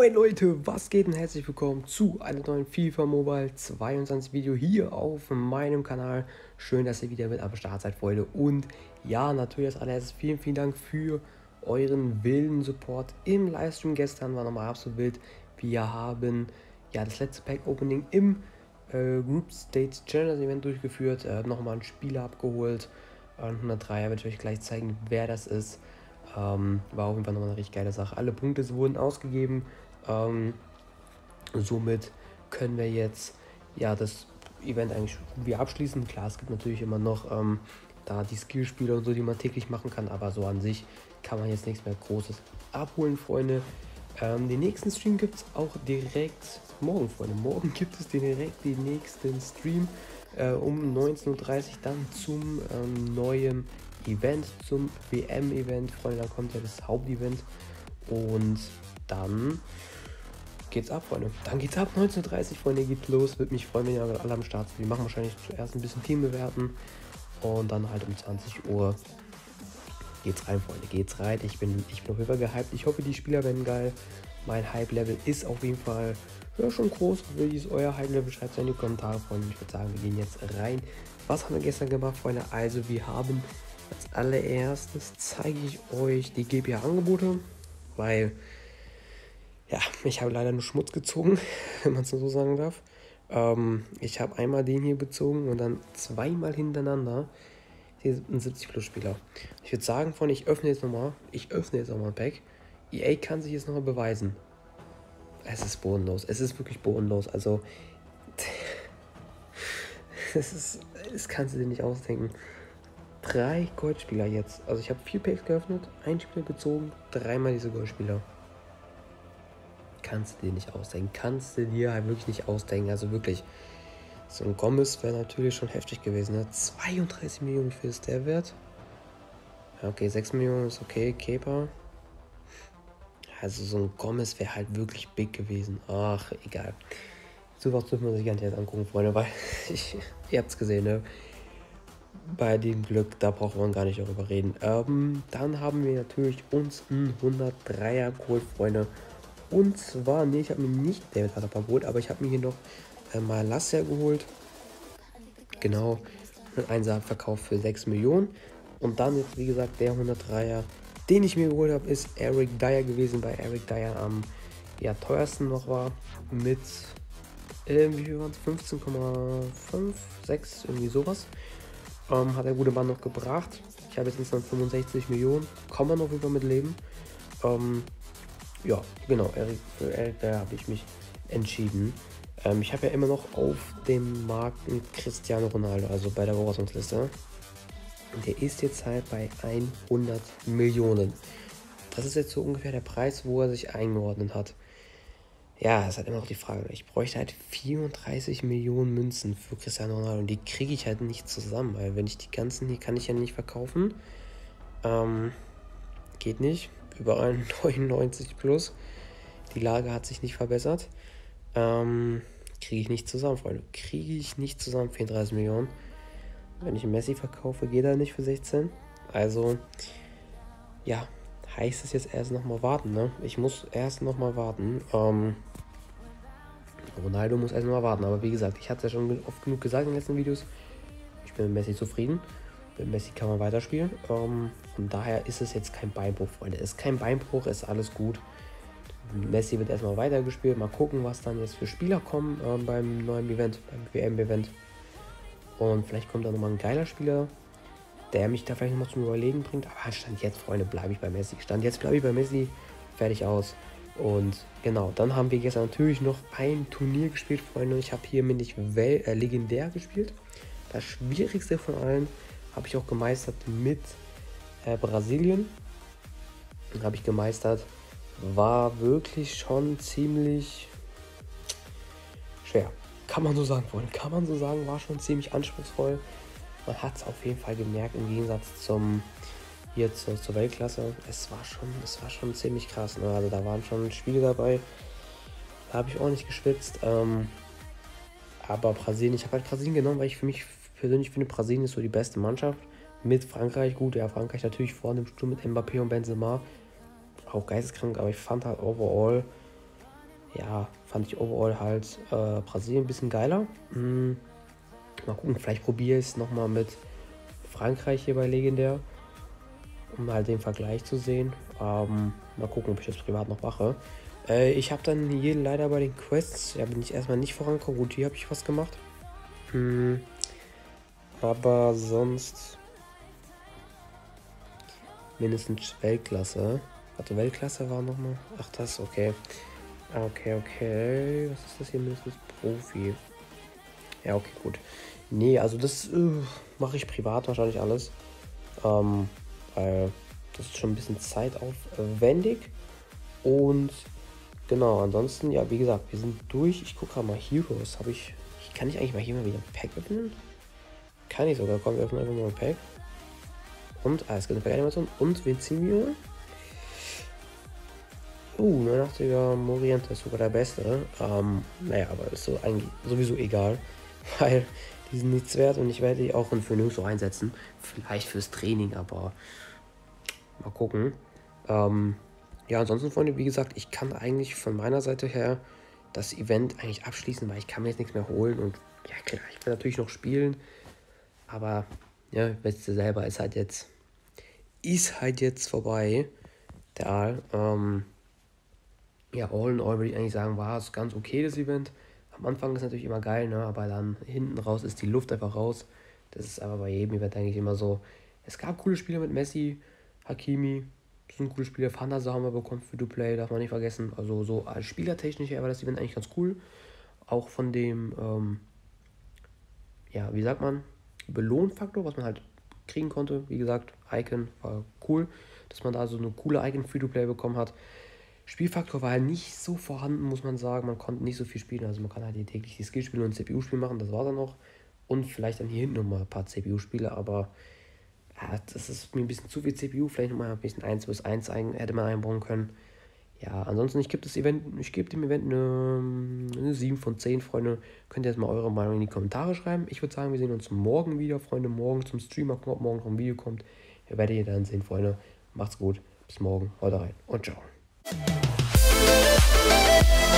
Moin Leute, was geht und herzlich willkommen zu einem neuen FIFA Mobile 22 Video hier auf meinem Kanal. Schön, dass ihr wieder mit am Start seid, Freunde. Und ja, natürlich als allererstes vielen Dank für euren wilden Support im Livestream gestern. War nochmal absolut wild. Wir haben ja das letzte Pack Opening im Group Stage Challenge Event durchgeführt. Nochmal einen Spieler abgeholt. 103er werde ich euch gleich zeigen, wer das ist. War auf jeden Fall nochmal eine richtig geile Sache. Alle Punkte wurden ausgegeben. Somit können wir jetzt ja das Event eigentlich wieder abschließen. Klar, es gibt natürlich immer noch da die Skillspiele und so, die man täglich machen kann, aber so an sich kann man jetzt nichts mehr Großes abholen, Freunde. Den nächsten Stream gibt es auch direkt morgen, Freunde. Morgen gibt es direkt den nächsten Stream um 19:30 Uhr dann zum neuen Event, zum WM-Event, Freunde. Da kommt ja das Hauptevent und dann geht's ab, Freunde. Dann geht's ab, 19:30 Uhr, Freunde, geht los. Würde mich freuen, wenn ihr alle am Start seid. Wir machen wahrscheinlich zuerst ein bisschen Team bewerten und dann halt um 20 Uhr geht's rein, Freunde. Geht's rein. Ich bin auf jeden Fall gehypt. Ich hoffe, die Spieler werden geil. Mein Hype-Level ist auf jeden Fall schon groß. Wie ist euer Hype-Level? Schreibt es in die Kommentare, Freunde. Ich würde sagen, wir gehen jetzt rein. Was haben wir gestern gemacht, Freunde? Also, wir haben als allererstes zeige ich euch die GPA-Angebote, weil ja, ich habe leider nur Schmutz gezogen, wenn man es so sagen darf. Ich habe einmal den hier bezogen und dann zweimal hintereinander den 70-Plus-Spieler. Ich würde sagen, Freunde, ich öffne jetzt nochmal ein Pack. EA kann sich jetzt nochmal beweisen. Es ist bodenlos. Es ist wirklich bodenlos. Also, das kannst du dir nicht ausdenken. 3 Goldspieler jetzt. Also ich habe 4 Packs geöffnet, 1 Spieler gezogen, 3-mal diese Goldspieler. Kannst du dir nicht ausdenken. Kannst du dir halt wirklich nicht ausdenken. Also wirklich. So ein Gomez wäre natürlich schon heftig gewesen. Ne? 32 Millionen für das der Wert. Ja, okay, 6 Millionen ist okay. Kepa. Also so ein Gomez wäre halt wirklich big gewesen. Ach, egal. So was dürfen wir sich gar nicht jetzt angucken, Freunde, weil ihr habt es gesehen, ne? Bei dem Glück, da braucht man gar nicht darüber reden. Dann haben wir natürlich uns einen 103er geholt, Freunde. Und zwar, nee, ich habe mir nicht David Alaba geholt, aber ich habe mir hier noch Malacia geholt. Genau, einen verkauft für 6 Millionen. Und dann jetzt, wie gesagt, der 103er, den ich mir geholt habe, ist Eric Dyer gewesen. Bei Eric Dyer am teuersten noch war. Mit, wie viel waren es? 15,5, 6, irgendwie sowas. Hat der gute Mann noch gebracht. Ich habe jetzt insgesamt 65 Millionen. Kann man auf jeden Fall mit leben. Ja, genau. Für Eric, da habe ich mich entschieden. Ich habe ja immer noch auf dem Markt einen Cristiano Ronaldo, also bei der Beobachtungsliste. Der ist jetzt halt bei 100 Millionen. Das ist jetzt so ungefähr der Preis, wo er sich eingeordnet hat. Ja, ist halt immer noch die Frage. Ich bräuchte halt 34 Millionen Münzen für Cristiano Ronaldo und die kriege ich halt nicht zusammen, weil wenn ich die ganzen hier kann ich ja nicht verkaufen. Geht nicht. Überall 99 plus. Die Lage hat sich nicht verbessert. Kriege ich nicht zusammen, Freunde. Kriege ich nicht zusammen 34 Millionen. Wenn ich Messi verkaufe, geht er nicht für 16. Also, ja, heißt es jetzt erst nochmal warten, ne? Ich muss erst nochmal warten. Ronaldo muss erst mal warten, aber wie gesagt, ich hatte es ja schon oft genug gesagt in den letzten Videos. Ich bin mit Messi zufrieden. Mit Messi kann man weiterspielen. Von daher ist es jetzt kein Beinbruch, Freunde. Es ist kein Beinbruch, ist alles gut. Messi wird erstmal weitergespielt. Mal gucken, was dann jetzt für Spieler kommen beim neuen Event, beim WM-Event. Und vielleicht kommt da nochmal ein geiler Spieler, der mich da vielleicht nochmal zum Überlegen bringt. Aber Stand jetzt, Freunde, bleibe ich bei Messi. Stand jetzt bleibe ich bei Messi. Fertig aus. Und genau, dann haben wir gestern natürlich noch ein Turnier gespielt, Freunde. Ich habe hier nämlich legendär gespielt. Das schwierigste von allen habe ich auch gemeistert mit Brasilien. Habe ich gemeistert. War wirklich schon ziemlich schwer. Kann man so sagen, Freunde. Kann man so sagen, war schon ziemlich anspruchsvoll. Man hat es auf jeden Fall gemerkt im Gegensatz zur Weltklasse. Es war schon ziemlich krass. Ne? Also da waren schon Spiele dabei. Da habe ich ordentlich geschwitzt. Aber Brasilien, ich habe halt Brasilien genommen, weil ich für mich persönlich finde, Brasilien ist so die beste Mannschaft. Mit Frankreich, gut, ja, Frankreich natürlich vorne im Sturm mit Mbappé und Benzema. Auch geisteskrank, aber ich fand halt overall ja, fand ich overall halt Brasilien ein bisschen geiler. Mal gucken, vielleicht probiere ich es nochmal mit Frankreich hier bei Legendär, um halt den Vergleich zu sehen. Mal gucken, ob ich das privat noch mache. Ich habe dann hier leider bei den Quests, ja, bin ich erstmal nicht vorangekommen. Gut, hier habe ich was gemacht. Aber sonst mindestens Weltklasse. Warte, Weltklasse war nochmal. Ach, das, okay. Okay. Was ist das hier mindestens? Profi. Ja, okay, gut. Nee, also das mache ich privat wahrscheinlich alles. Weil das ist schon ein bisschen zeitaufwendig. Und genau, ansonsten, ja, wie gesagt, wir sind durch. Ich gucke gerade mal Heroes. Kann ich eigentlich mal hier mal wieder ein Pack öffnen? Kann ich sogar. Komm, wir öffnen einfach mal ein Pack. Und, es gibt eine Pack-Animation. Und wen ziehen wir? 89er Moriente ist sogar der beste. Naja, aber ist so eigentlich sowieso egal. Weil die sind nichts wert und ich werde die auch für nirgendwo einsetzen. Vielleicht fürs Training, aber mal gucken. Ja, ansonsten, Freunde, wie gesagt, ich kann eigentlich von meiner Seite her das Event eigentlich abschließen, weil ich kann mir jetzt nichts mehr holen. Und ja, klar, ich will natürlich noch spielen. Aber, ja, wisst ihr selber, ist halt jetzt vorbei. Der Aal. Ja, all in all würde ich eigentlich sagen, war es ganz okay, das Event. Am Anfang ist natürlich immer geil, ne? Aber dann hinten raus ist die Luft einfach raus. Das ist aber bei jedem Event eigentlich immer so. Es gab coole Spiele mit Messi, Hakimi. Das sind coole Spiele. Fanasa haben wir bekommen für Duplay, darf man nicht vergessen. Also so als spielertechnisch her war das Event eigentlich ganz cool. Auch von dem, ja, wie sagt man, Belohnfaktor, was man halt kriegen konnte. Wie gesagt, Icon war cool, dass man da so eine coole Icon Free-to-Play bekommen hat. Spielfaktor war halt nicht so vorhanden, muss man sagen. Man konnte nicht so viel spielen. Also man kann halt hier täglich die Skillspiele und CPU-Spiele machen, das war dann noch. Und vielleicht dann hier hinten nochmal ein paar CPU-Spiele, aber ja, das ist mir ein bisschen zu viel CPU. Vielleicht nochmal ein bisschen 1-1 hätte man einbauen können. Ja, ansonsten, ich gebe dem Event eine 7 von 10, Freunde. Könnt ihr jetzt mal eure Meinung in die Kommentare schreiben. Ich würde sagen, wir sehen uns morgen wieder, Freunde. Morgen zum Stream. Mal gucken, ob morgen noch ein Video kommt. Werdet ihr dann sehen, Freunde. Macht's gut. Bis morgen. Haut rein und ciao.